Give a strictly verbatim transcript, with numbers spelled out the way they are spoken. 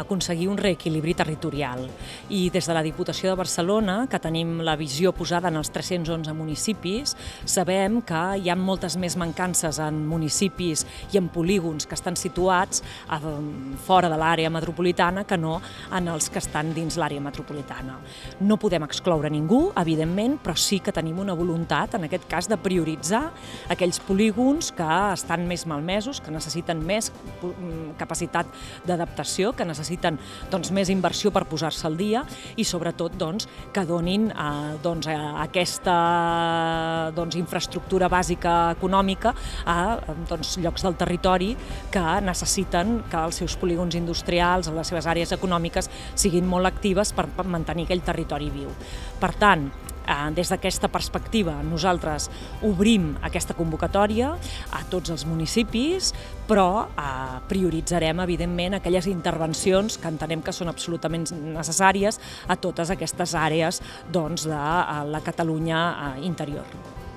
aconseguir un reequilibri territorial. I des de la Diputació de Barcelona, que tenim la visió posada en els tres-cents onze municipis, sabem que hi ha moltes més mancances en municipis i en polígons que estan situats a, fora de l'àrea metropolitana que no en els que estan dins l'àrea metropolitana. No podem excloure ningú, evidentment, però sí que tenim una voluntat, en aquest cas, de prioritzar aquells polígons que estan més malmesos, que necessiten més capacitat d'adaptació, que necessiten doncs, més inversió per posar-se al dia i, sobretot, doncs, que donin eh, doncs, aquesta doncs, infraestructura bàsica econòmica a doncs, llocs del territori que necessiten que els seus polígons industrials, les seves àrees econòmiques, siguin molt actives per mantenir aquell territori viu. Per tant, des d'aquesta perspectiva, nosaltres obrim aquesta convocatòria a tots els municipis, però prioritzarem, evidentment, aquelles intervencions que entenem que són absolutament necessàries a totes aquestes àrees de la Catalunya interior.